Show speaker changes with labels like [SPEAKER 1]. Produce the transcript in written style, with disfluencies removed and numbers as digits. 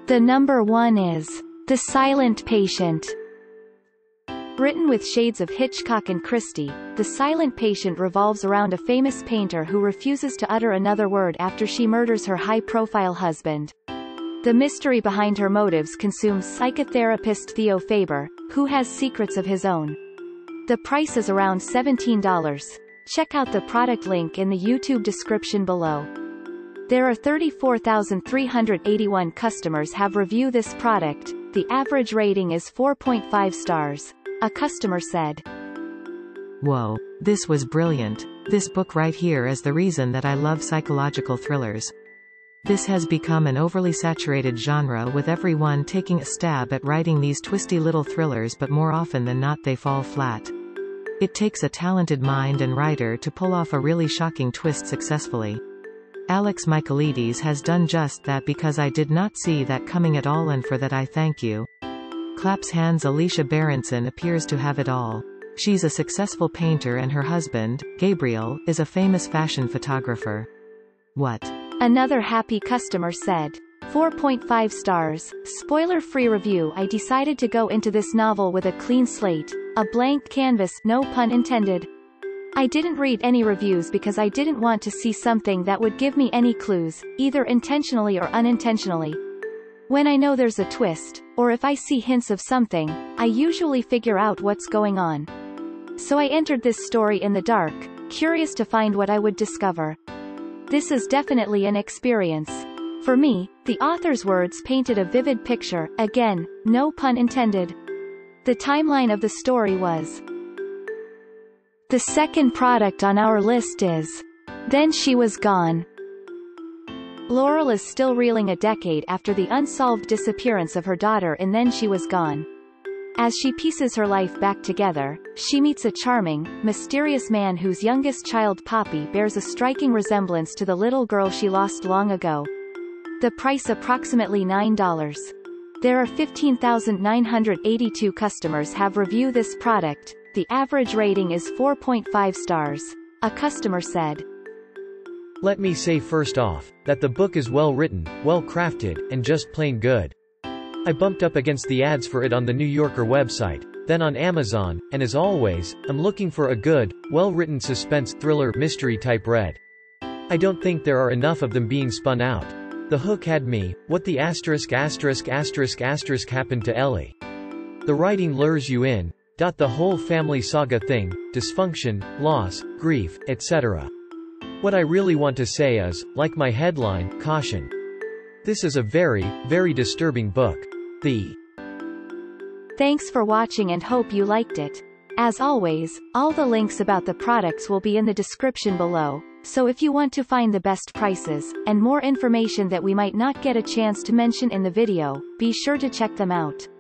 [SPEAKER 1] The number 1 is The Silent Patient. Written with shades of Hitchcock and Christie, The Silent Patient revolves around a famous painter who refuses to utter another word after she murders her high-profile husband. The mystery behind her motives consumes psychotherapist Theo Faber, who has secrets of his own. The price is around $17. Check out the product link in the YouTube description below. There are 34,381 customers have reviewed this product. The average rating is 4.5 stars. A customer said,
[SPEAKER 2] "Whoa, this was brilliant. This book right here is the reason that I love psychological thrillers. This has become an overly saturated genre with everyone taking a stab at writing these twisty little thrillers, but more often than not they fall flat. It takes a talented mind and writer to pull off a really shocking twist successfully. Alex Michaelides has done just that because I did not see that coming at all, and for that I thank you." Claps hands. Alicia Berenson appears to have it all. She's a successful painter and her husband, Gabriel, is a famous fashion photographer. What?
[SPEAKER 1] Another happy customer said. 4.5 stars. Spoiler-free review. I decided to go into this novel with a clean slate, a blank canvas, no pun intended. I didn't read any reviews because I didn't want to see something that would give me any clues, either intentionally or unintentionally. When I know there's a twist, or if I see hints of something, I usually figure out what's going on. So I entered this story in the dark, curious to find what I would discover. This is definitely an experience. For me, the author's words painted a vivid picture, again, no pun intended. The timeline of the story was: the second product on our list is Then She Was Gone. Laurel is still reeling a decade after the unsolved disappearance of her daughter in Then She Was Gone. As she pieces her life back together, she meets a charming, mysterious man whose youngest child Poppy bears a striking resemblance to the little girl she lost long ago. The price approximately $9. There are 15,982 customers have reviewed this product. The average rating is 4.5 stars. A customer said,
[SPEAKER 3] "Let me say first off, that the book is well written, well crafted, and just plain good. I bumped up against the ads for it on the New Yorker website, then on Amazon, and as always, I'm looking for a good, well-written suspense, thriller, mystery type read. I don't think there are enough of them being spun out. The hook had me. What the asterisk happened to Ellie? The writing lures you in. The whole family saga thing, dysfunction, loss, grief, etc. What I really want to say is, like my headline, caution. This is a very, very disturbing book.
[SPEAKER 1] Thanks for watching and hope you liked it. As always, all the links about the products will be in the description below, so if you want to find the best prices, and more information that we might not get a chance to mention in the video, be sure to check them out.